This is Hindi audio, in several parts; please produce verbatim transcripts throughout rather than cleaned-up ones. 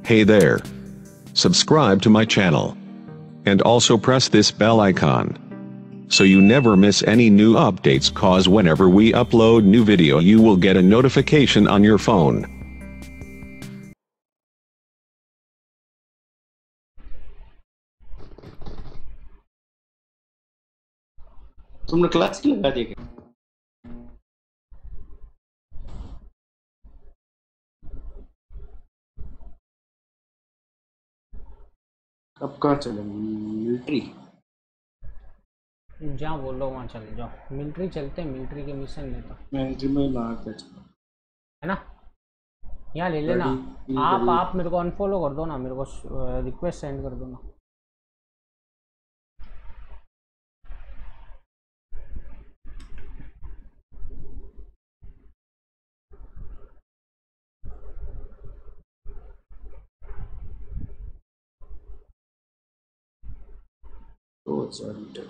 Hey there. Subscribe to my channel. And also press this bell icon. So you never miss any new updates, cause whenever we upload new video you will get a notification on your phone. तुमने क्लास ही लगा दी क्या? अब कहाँ चले? मिलिट्री जहाँ बोल रहा वहाँ चले जाओ। मिलिट्री चलते हैं, मिलिट्री के मिशन में तो मिलिट्री में मारते है ना। यहाँ ले लेना। आप आप मेरे को अनफॉलो कर दो ना, मेरे को रिक्वेस्ट सेंड कर दो ना। तो सॉरी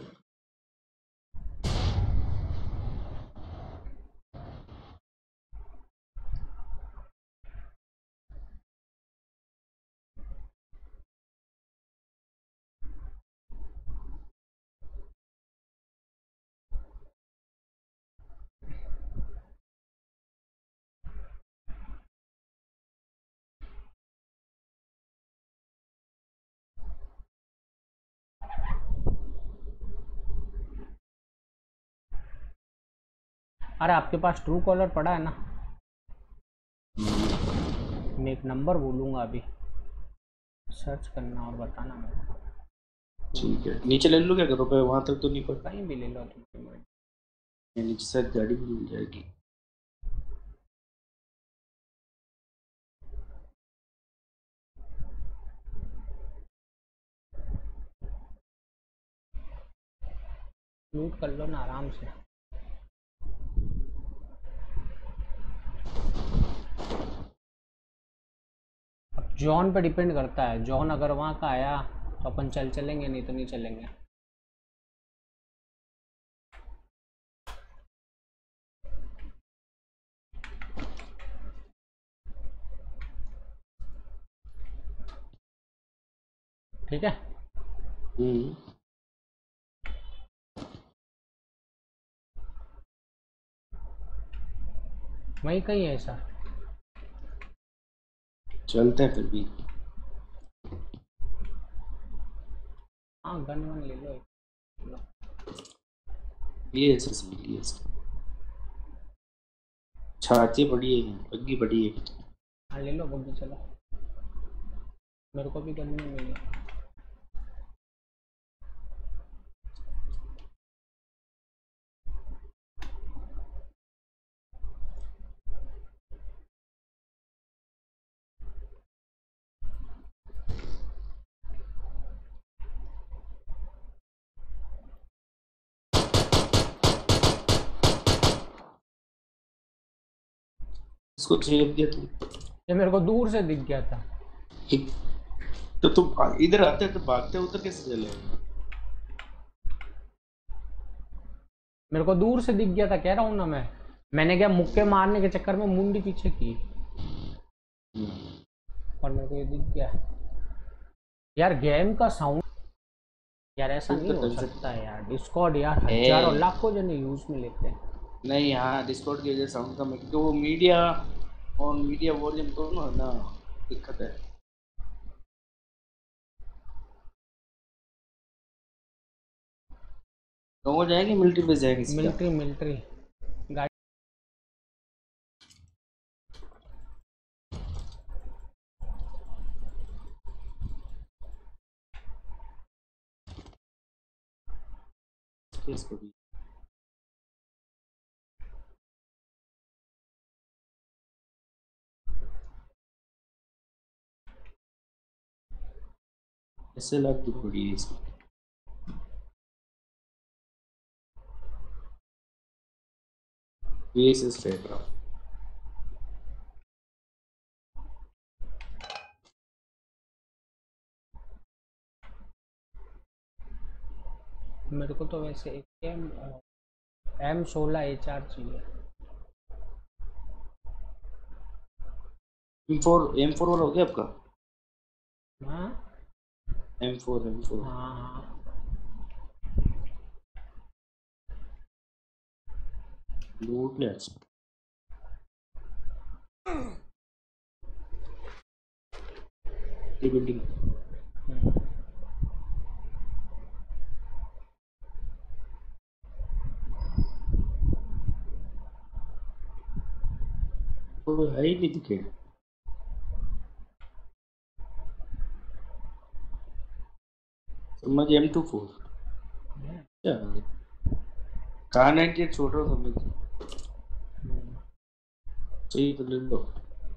अरे आपके पास ट्रू कॉलर पड़ा है ना? मैं एक नंबर बोलूँगा अभी, सर्च करना और बताना मेरे को। ठीक है, नीचे ले लो क्या करो पे? वहाँ तक तो नहीं पड़ता। कहीं भी ले लो तुम। नीचे से गाड़ी भी मिल जाएगी। म्यूट कर लो ना आराम से। अब जॉन पे डिपेंड करता है। जॉन अगर वहाँ का आया तो अपन चल चलेंगे, नहीं तो नहीं चलेंगे। ठीक है। हम्म वही कहीं है ऐसा। चलते हैं फिर भी। हाँ गन वन ले लो। ये ऐसे समझ लिया। छाती बड़ी है, बग्गी बड़ी है। हाँ ले लो बग्गी, चलो। मेरे को भी गन नहीं मिली। इसको चेप दिया तू। ये मेरे को दूर से दिख गया था। तो तुम इधर आते तो भागते उधर कैसे चले? मेरे को दूर से दिख गया था, कह रहा हूँ ना मैं। मैंने क्या मुक्के मारने के चक्कर में मुंडी पीछे की और मेरे को ये दिख गया। यार गेम का साउंड यार ऐसा नहीं हो सकता है यार। डिस्कॉर्ड यार हजारों लाखों जने यूज में लेते हैं। नहीं हाँ, डिस्कॉर्ड की वजह से साउंड कम है क्योंकि वो मीडिया और मीडिया वॉल्यूम दोनों है ना, दिक्कत है। तो हो जाएगी मिलिट्री पे जाएगी। मिलिट्री मिलिट्री गाड़ी इसको भी ऐसे लग तो पड़ी है इसको। ये इस फेट रहा। मेरे को तो वैसे एक एम एम सोलह एच आर चाहिए। एम फोर एम फोर वाला हो गया आपका? हाँ एम फोर एम फोर हाँ हाँ लूट ले आज। ये बिल्डिंग तो है ही नहीं दिखे। समझ एम टू फोर क्या कार नाइनटी एट छोड़ रहा हूँ समझ चाहिए तो ले लो।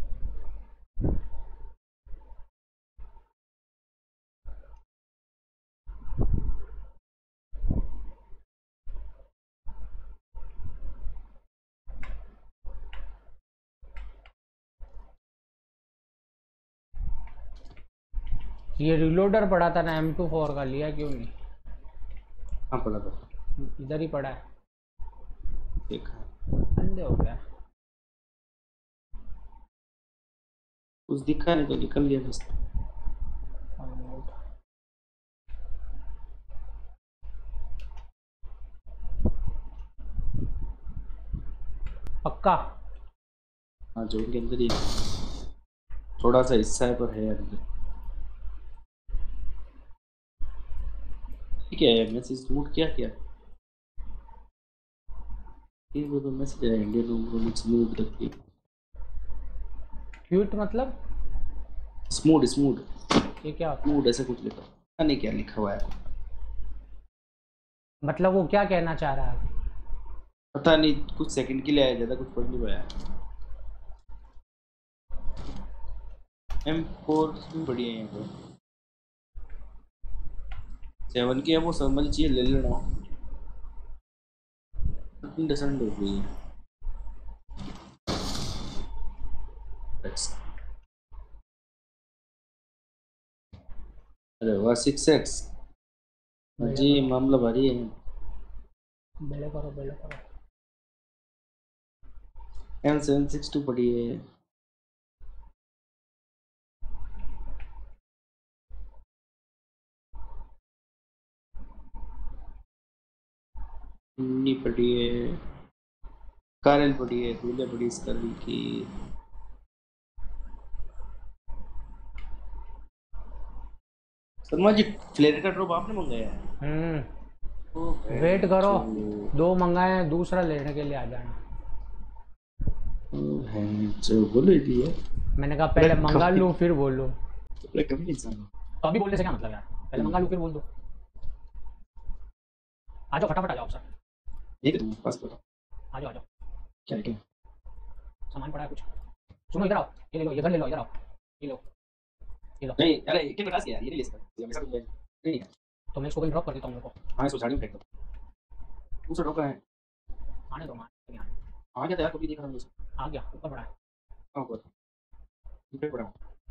ये रिलोडर पड़ा था ना एम टू फोर का, लिया क्यों नहीं? हाँ पड़ा था इधर ही पड़ा है। देखा अंधे हो गया। कुछ दिखा नहीं तो निकल गया बस। पक्का हाँ जोन के अंदर ही थोड़ा सा हिस्सा है पर है अंदर। ठीक है मैसेज मूड क्या क्या ये वो तो मैसेज है इंडियन रूम स्मूथ रखी। क्यूट मतलब स्मूथ स्मूथ ये क्या होता स्मूथ ऐसा कुछ लिखा पता नहीं क्या लिखा हुआ है। मतलब वो क्या कहना चाह रहा है? पता नहीं कुछ सेकंड के लिए आया ज्यादा कुछ पढ़ नहीं पाया। एम फोर भी बढ़िया है यहाँ पे। सेवन की है वो समझ चाहिए ले लेना। डसेंट हो गई है। अरे वाह सिक्स एक्स जी मामला भारी है। बेले करो बेले करो। एम सेवन सिक्स टू पड़ी है। नी पड़ी है कारल पड़ी है दूल्हे पड़ी स्कर्वी की। शर्मा जी फ्लेयर का ड्रॉप आपने मंगाया है? हम्म वेट करो दो मंगाए हैं दूसरा लेने के लिए आ जाना। जो बोलो दिए मैंने कहा पहले मंगा लूं फिर बोल लूं। कभी इंसान तो अभी बोलने से क्या मतलब यार, पहले मंगा लूं फिर बोल दो। आ जाओ फटाफट आ जाओ सर। ये तुम पास करो आ जाओ आ जाओ। क्या है क्या सामान पड़ा है कुछ। सुनो इधर आओ ये ले लो ये घर ले लो इधर आओ ये लो ये लो। नहीं अरे एक मिनट यार ये नहीं ले सकता ये हमेशा तुम नहीं है। तो मैं इसको कहीं ड्रॉप कर देता हूँ मेरे को। हाँ इसको झाड़ी में फेंक दो दूसरा ड्रॉप है आने दो मान आ गया यार कभी देखा था मुझे। आ गया ऊपर पड़ा है। हाँ ऊपर नीचे पड़ा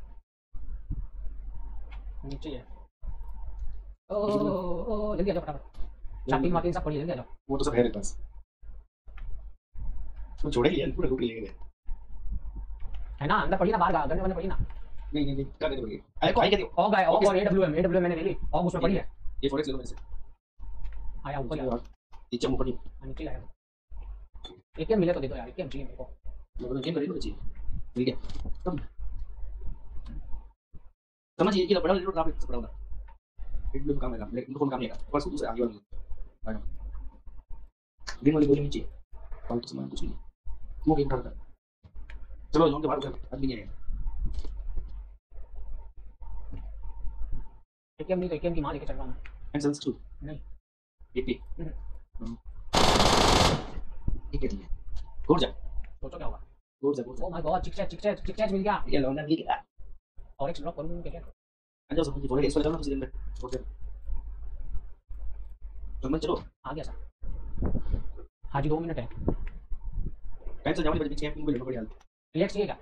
नीचे है। ओ ओ जल्दी आ जाओ फटाफट। चाटी माटी सब पड़ी है जल्दी आ जाओ। वो तो सब है मेरे पास तो छोड़े लिया पूरा लूट ले गए है ना अंदर पड़ी ना बाहर गन्ने वाले पड़ी ना। नहीं नहीं नहीं क्या करने पड़ेगी अरे को आई क्या दियो ऑग आया ऑग और एडब्ल्यूएम एडब्ल्यूएम मैंने ले ली ऑग उसमें पड़ी है। ये फोरेक्स ले लो मेरे से आया ऊपर आया नीचे ऊपर नहीं नीचे आया। एक के मिले तो दे दो यार एक के चाहिए मेरे को। मतलब गेम कर लो जी मिल गया तब समझ ये कि बड़ा रेट ड्रॉप सबसे बड़ा होगा एक लोग काम है लेकिन फोन काम नहीं आएगा बस दूसरे आगे वाला ग्रीन वाली गोली नीचे फालतू सामान कुछ नहीं वो गेम उठाता चलो जोन के बाहर उधर आदमी नहीं आएगा। एकेएम नहीं तो एकेएम की मां लेके चल रहा हूं एंड सेंस टू नहीं एपी ठीक है घुर जा सोचो क्या होगा। घुर जा घुर जा ओ माय गॉड चिकचैच चिकचैच चिकचैच मिल गया। ये लौंडा मिल गया और एक ड्रॉप करूं क्या अंदर समझ फोन इस पर चलो किसी दिन में छोड़ दे समझ चलो आ गया सर। हाँ जी दो मिनट है। टाइम से जाओ नहीं बजे चैंपियन को लेना पड़ेगा रिलैक्स चाहिए क्या?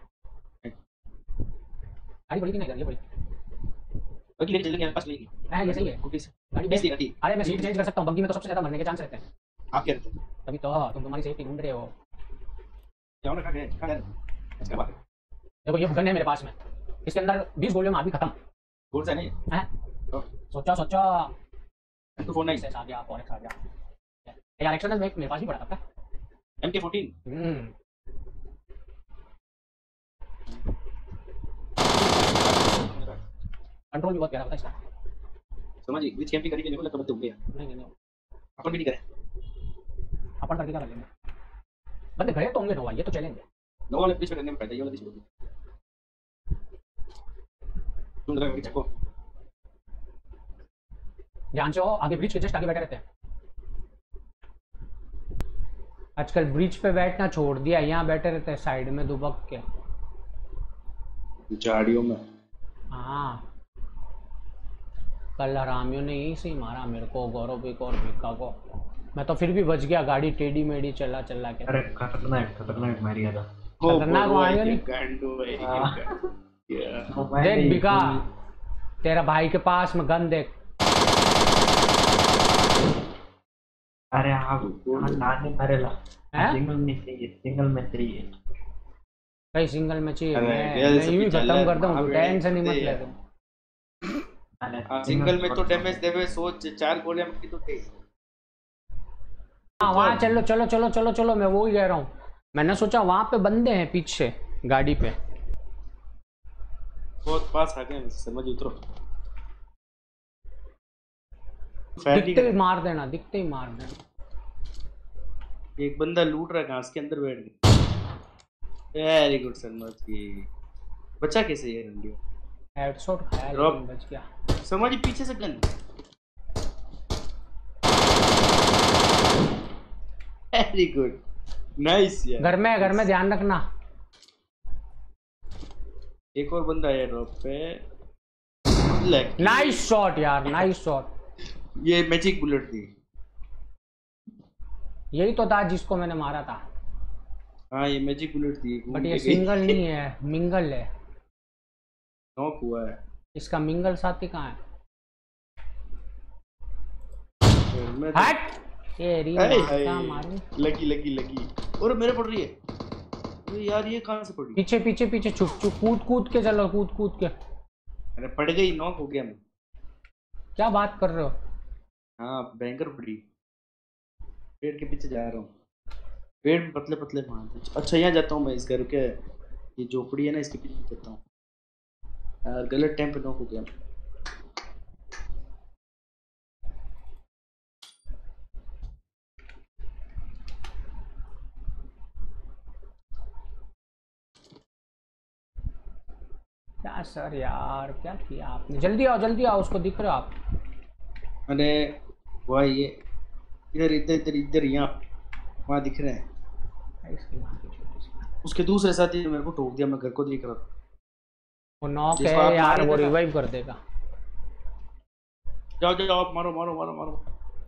गाड़ी बड़ी थी ना इधर ये बड़ी बाकी लेके चलेंगे पास लेगी है ये सही है कुछ गाड़ी बेच बेच देगा ठीक अरे मैं सीट चेंज कर सकता हूँ बग्गी में तो सबसे ज्यादा मरने के चांस रहते हैं। आप क्या रहते हैं तभी तो तुम तुम्हारी सेफ्टी ढूंढ रहे हो। जाओ ना खा खा अच्छा बात है देखो ये गन है मेरे पास में इसके अंदर बीस गोलियों में आदमी खत्म। कौन सा नहीं हैं? सोचो सोचो। तो फोन नहीं ऐसे आ गया फॉरेक्स आ गया यार। एक्सटर्नल में मेरे पास भी पड़ा था। एम के फोर्टीन हम्म कंट्रोल भी बहुत प्यारा होता है इसका। समझ गई विच कैंपिंग करके निकल तो बंदे होंगे नहीं नहीं नहीं अपन भी नहीं करें अपन करके क्या कर लेंगे? बंदे खड़े तो होंगे नोवा, ये तो चैलेंज है। नो वाले ब्रिज पे करने में फायदा ये वाला ब्रिज पे तुम जरा आगे चको ध्यान से हो, आगे ब्रिज के जस्ट आगे बैठे रहते हैं। आजकल ब्रिज पे बैठना छोड़ दिया, यहाँ बैठे रहते हैं साइड में दुबक के झाड़ियों में। हाँ कल हरामियों ने यही से ही मारा मेरे को, गौरव भी को और भिक्का को। मैं तो फिर भी बच गया, गाड़ी टेढ़ी मेढ़ी चला चला के। अरे खतरनाक खतरनाक मारिया था। खतरनाक मारिया नहीं। देख भिक्का, तेरा भाई के पास में गन देख। अरे आप नानी मरेला सिंगल में चाहिए, सिंगल में चाहिए, कई सिंगल में चाहिए। अरे, मैं ये मैं सब यूं ही चल खत्म रहा कर दूं, है, टेंशन ही मत ये ले है। तुम। अरे सिंगल में तो डैमेज देवे सोच चार गोलियां की तो थे। हाँ वहाँ चलो चलो चलो चलो चलो, मैं वो ही कह रहा हूँ। मैंने सोचा वहाँ पे बंदे हैं पीछे गाड़ी पे। बहुत पास आ गए, समझ उतरो। दिखते ही मार देना, दिखते ही मार देना। एक बंदा लूट रहा है घास के अंदर बैठ के। वेरी गुड समझ की बचा कैसे ये रंडियो हेडशॉट खाया ड्रॉप। लेकिन बच गया। समझ पीछे से गन। वेरी गुड नाइस यार। घर में घर में ध्यान रखना। एक और बंदा है ड्रॉप पे। लेग नाइस शॉट यार, नाइस शॉट। ये मैजिक बुलेट थी। यही तो था जिसको मैंने मारा था। हाँ ये मैजिक बुलेट थी। बट ये सिंगल नहीं है, मिंगल है। नॉक हुआ है। इसका मिंगल साथी कहाँ है? फिर मैं तो- हट ये री हाय, मार हाय। का मारूं। लगी लगी लगी और मेरे पड़ रही है। अरे यार ये कहाँ से पड़ी? पीछे पीछे पीछे छुप छुप कूद कूद के चलो, कूद कूद के। अरे पड़ गई, नॉक हो गया मैं। क्या बात कर रहे हो? हाँ भयंकर पड़ी। पेड़ के पीछे जा रहा हूँ। पेड़ में पतले पतले मारते। अच्छा यहाँ जाता हूँ मैं, इस घर के ये झोपड़ी है ना इसके पीछे जाता हूँ। यार गलत टाइम पे नॉक हो गया। क्या सर यार, क्या किया आपने? जल्दी आओ जल्दी आओ, उसको दिख रहे हो आप? अरे वाह ये इधर इधर इधर इधर यहाँ वहाँ दिख रहे हैं। इसकी माँ की छोटी सी। उसके दूसरे साथी ने मेरे को ठोक दिया, मैं घर को देख रहा था। वो नॉक जिसको आप है यार, मारे वो थे ना। रिवाइव कर देगा। जाओ जाओ जाओ, आप मारो मारो मारो मारो।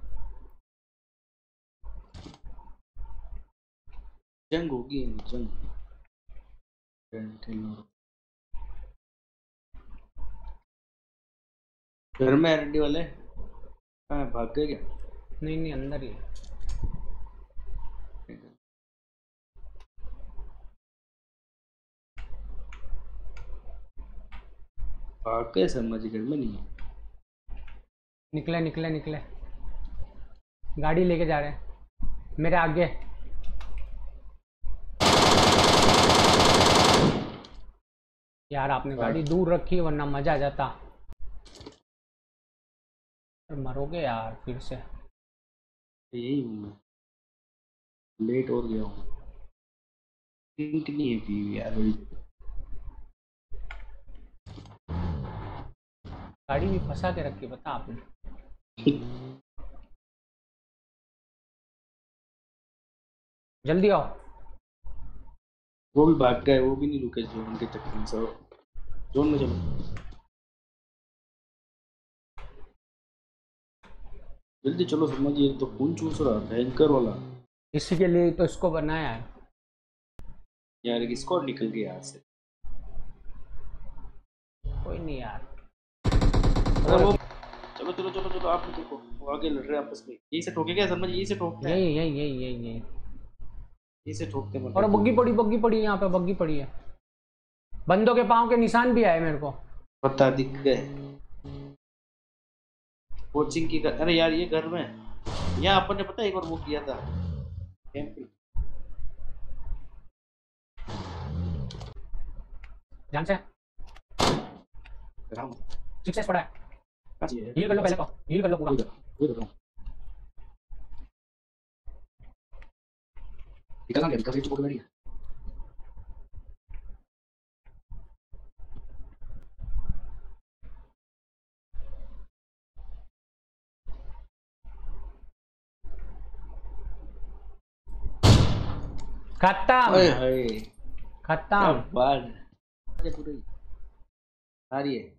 जंग होगी जंग। घर में रेडी वाले हाँ भाग गए क्या? नहीं नहीं अंदर ही है। भाग गए समझ, घर में नहीं है। निकले निकले निकले, गाड़ी लेके जा रहे हैं मेरे आगे। यार आपने गाड़ी दूर रखी वरना मजा आ जाता। मरोगे यार फिर से। यही हूँ मैं, लेट हो गया हूँ। पिंक नहीं है पी यार बड़ी। गाड़ी भी फंसा के रखी बता आपने। जल्दी आओ। वो भी भाग गए, वो भी नहीं रुके जोन के चक्कर में। सब जोन में चलो जल्दी चलो समझ। ये तो खून चूस रहा है भयंकर वाला। इसी के लिए तो इसको बनाया है यार एक स्क्वाड निकल गया यहाँ से। कोई नहीं यार। अरे वो चलो चलो चलो चलो, आप देखो वो आगे लड़ रहे हैं आपस में। यही से ठोके क्या समझ, यही से ठोकते हैं। यही यही यही यही यही यही से ठोकते हैं। और बग्गी पड़ी बग्गी पड़ी यहाँ पे, बग्गी पड़ी है। बंदों के पाँव के निशान भी आए मेरे को। पता दिख गए। कोचिंग की कर... अरे यार ये घर में यहाँ अपन ने पता है एक बार वो किया था कैंपिंग। ध्यान से सिक्सेस पड़ा है। हील कर लो पहले तो, हील कर लो पूरा। निकलना क्या निकल चुप हो गई है। खत्म खत्म बाल अरे पूरी आ रही है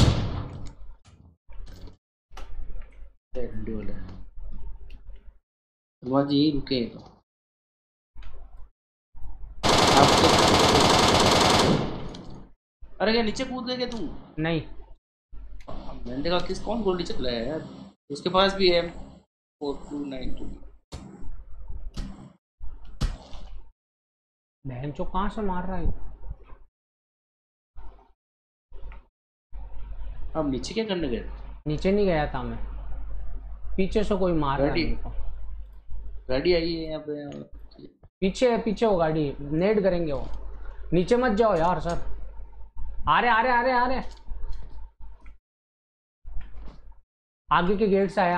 जी रुके तो अरे क्या नीचे कूद गए क्या तुम? नहीं मैंने देखा किस कौन गोल नीचे चला है यार। उसके पास भी है फोर टू नाइन टू। बहन चो कहाँ से मार रहा है? अब नीचे क्या करने गए? नीचे नहीं गया था मैं, पीछे से कोई मार रहा है मेरे को। गाड़ी आई है यहाँ पे, पीछे है पीछे वो गाड़ी, नेड करेंगे वो। नीचे मत जाओ यार सर। आ रहे आ रहे आ रहे आ रहे आगे के गेट से आया।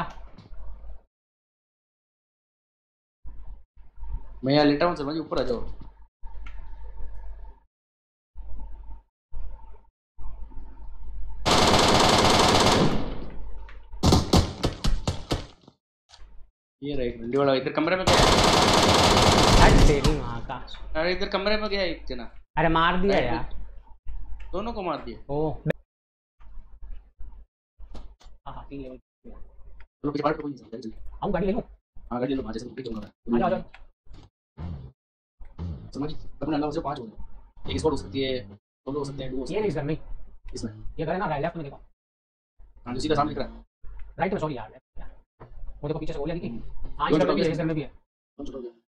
मैं यहाँ लेटा हूँ, समझ ऊपर आ जाओ। ये रहा एक डंडी वाला इधर कमरे में गया। अरे तेरी माँ का। अरे इधर कमरे में गया एक जना। अरे मार दिया यार, दोनों को मार दिया। ओ हां तीन लेवल। चलो पीछे बाहर कोई नहीं चल। आऊं गाड़ी ले लूं? हां गाड़ी ले लो, वहां से ऊपर चलना है। आ जाओ समझ अपने अंदर से पांच हो गए। एक स्पॉट हो सकती है, दो लोग हो सकते हैं, दो हो सकते ये नहीं घर में, हैं। इसमें ये घर है ना, राइट लेफ्ट में देखो। हां जो सीधा सामने दिख रहा है। राइट में, सॉरी यार, वो देखो पीछे से गोलियां दिखी। हां इस घर में भी है, इस घर में भी है। कौन छोड़ गया?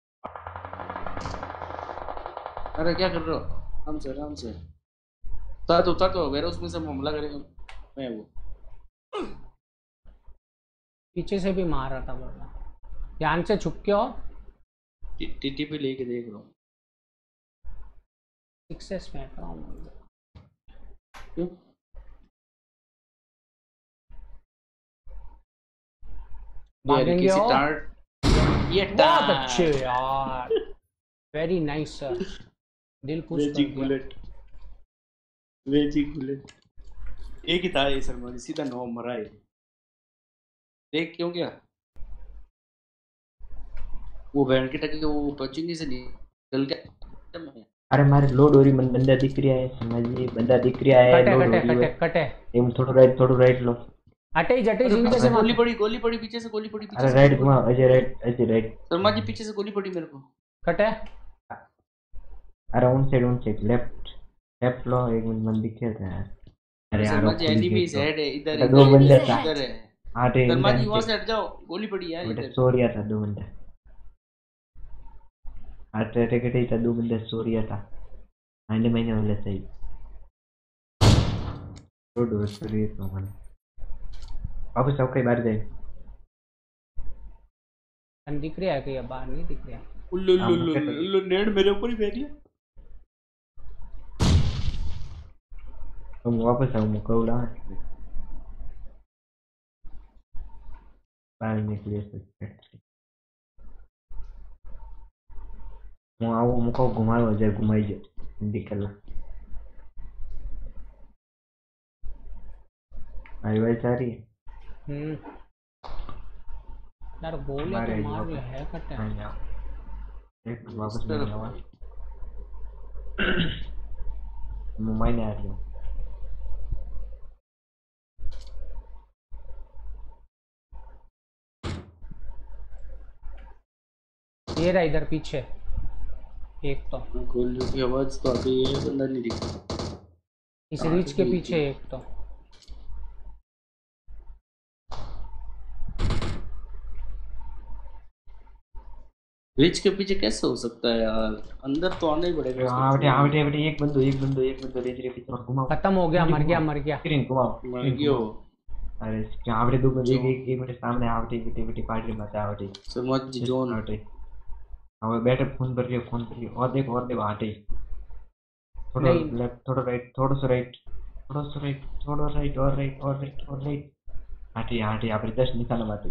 अरे क्या कर रहे हो? हम से आराम से उतार तो उतार तो वेरोस में से हमला करेंगे। मैं वो पीछे से भी मार रहा था बड़ा। ध्यान से छुप के हो। टीटी पे लेके देख लो। सक्सेस में रहा हूं। क्यों? भागेंगे हो? ये बहुत अच्छे यार, वेरी नाइस सर, दिल खुश कर दिया। बुलेट वेजिक बुलेट एक ही था ये शर्मा जी, सीधा नौ मरा है। देख क्यों गया वो बैंड के टके वो पचिंग से निकल गया। अरे मारे लोड हो रही मन बंदा दिख रहा है, समझिए बंदा दिख रहा है। कटे लोड कटे हो रही है, कटे कटे एम थोड़ा राइट थोड़ा राइट लो। अटे ही जटे जी पीछे से गोली पड़ी, गोली पड़ी पीछे से, गोली पड़ी पीछे अरे से। राइट घुमा, अजय राइट, अजय राइट। शर्मा जी पीछे से गोली पड़ी मेरे को। कटे अरे उन साइड उन साइड लेफ्ट लेफ्ट लो, एक मिनट मन दिख रहा था यार। अरे यार शर्मा जी एनिमीज हेड है इधर, दो बंदे इधर है। हां टे शर्मा जी वहां से हट जाओ, गोली पड़ी यार बेटा इधर। सोरिया था दो बंदे। अरे टिकट ही था, दो बंदे सोरिया था। आने महीने वाले सही तो दो सोरिया तो मन अब सब कई बार जाए। हम दिख रहा है कि बाहर नहीं दिख रहा। उल्लू उल्लू उल्लू नेड मेरे ऊपर ही फेंक लिया। तुम वापस आओ मुकौला बाहर निकले सकते હું આવું મુકો ઘુમાયો જાય ઘુમાઈ જાય हिंदी कला आई वाई सारी हम्म यार गोली तो मार लिया है कटे। हां यार एक वापस नहीं आवा मुंबई में आ गया। ये रहा इधर पीछे एक तो, गोली की आवाज तो अभी ये बंदा नहीं दिख रहा। इस रीच के पीछे एक तो। रीच के पीछे कैसे हो सकता है यार? अंदर तो आना ही पड़ेगा। हां बेटे हां बेटे बेटे एक बंदो एक बंदो एक बंदो रीच के पीछे घुमाओ। खत्म हो गया, मर गया मर गया स्क्रीन घुमाओ मर गयो। अरे क्या आवड़े दो बजे एक एक मिनट सामने आवड़े बेटे बेटे पार्टी मचा आवड़े समझ जी जोन आवड़े अब बैठे फोन पर रही फोन पर रही और देखो और देखो आटे थोड़ा नहीं। लेफ्ट थोड़ा राइट थोड़ा सा राइट थोड़ा सा राइट थोड़ा राइट और राइट और राइट और राइट आटे आटे आप दस निकालो बात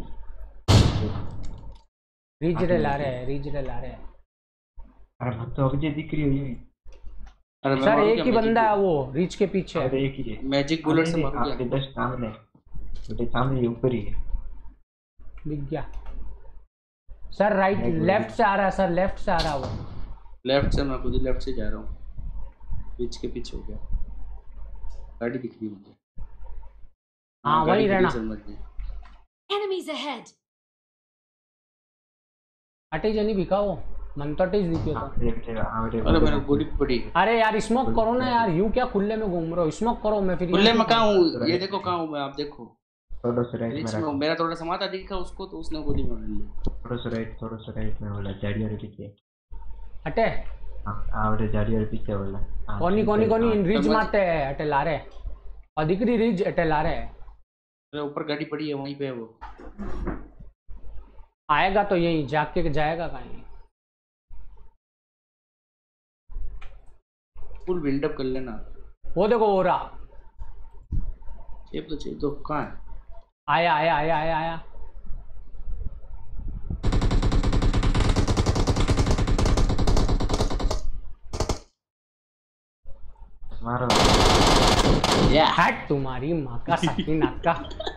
रीजरल आ रहे हैं, रीजरल आ रहे हैं। अरे हम तो अभी दिख रही हो ये अरे मैं सर मारूं एक क्या ही मैजिक बंदा है वो रीच के पीछे। अरे एक ही है मैजिक बुलेट से मारूं आपके क्या? दस सामने बेटे सामने ये ऊपर ही है दिख गया सर। राइट नहीं, लेफ्ट से आ रहा है सर, लेफ्ट से आ रहा है वो। लेफ्ट से मैं खुद ही लेफ्ट से जा रहा हूँ, बीच के पीछे हो गया। गाड़ी दिख रही है मुझे। हाँ गाड़ी वही दिख रही रहना। है, समझ गए। Enemies ahead. अटे जनी बिका वो मन तो अटे दिखे तो। आवड़े बेटे आवड़े अरे मेरे गोली पड़ी। अरे यार स्मोक करो ना यार, यूं क्या खुले में घूम रहे हो? स्मोक करो। मैं फिर खुले में कहाँ हूँ? ये देखो कहाँ हूँ मैं, आप देखो। थोड़ा सा राइट बीच में में हूँ। मेरा थोड़ा समाता दिखा उसको तो उसने गोली मार ली। थोड़ा सा राइट थोड़ा सा राइट में बोला जाड़ी और पीछे अटे आवड़े जाड़ी और पीछे बोला कोनी कोनी कोनी इन रिज मारते हैं अटे ला रहे और दिखरी रिज अटे ला रहे। अरे ऊपर गाड़ी पड़ी है वहीं पे वो। आएगा तो यही जाके जाएगा कहीं। फुल बिल्डअप कर लेना। वो देखो हो रहा। चेप तो चेप तो कहाँ है? आया आया आया आया आया। मारो हट तुम्हारी माँ का साकी नाका।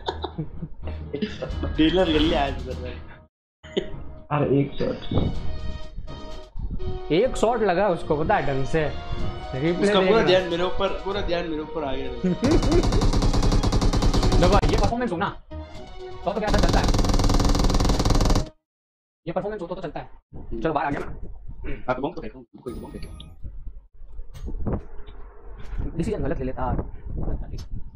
डीलर गले आज कर रहा है। अरे एक शॉट एक शॉट लगा उसको पता है ढंग से। रिप्ले उसका पूरा देखना। ध्यान मेरे ऊपर, पूरा ध्यान मेरे ऊपर आ गया। देखो ये परफॉर्मेंस हो ना तो तो क्या चलता है, ये परफॉर्मेंस हो तो, तो चलता है। चलो बाहर आ गया ना। आप बम तो फेंको, कोई बम फेंको। डिसीजन गलत ले लेता।